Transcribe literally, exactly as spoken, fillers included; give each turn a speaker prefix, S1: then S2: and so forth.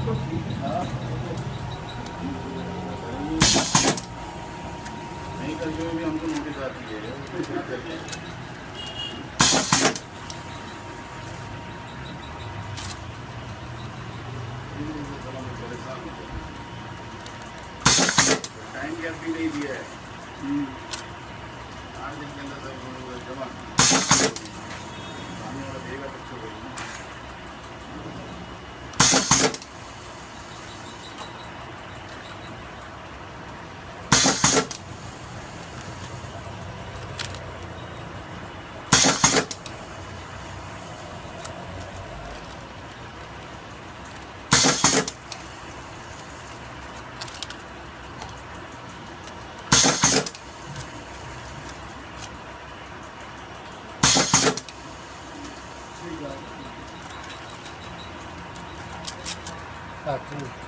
S1: नहीं करके भी हमको नोटिस आती है क्या करके टाइम गैप भी नहीं दिया है। आठ दिन के अंदर सब जमा सामने वाला देगा तब से बोलूँ।
S2: Tá, tudo.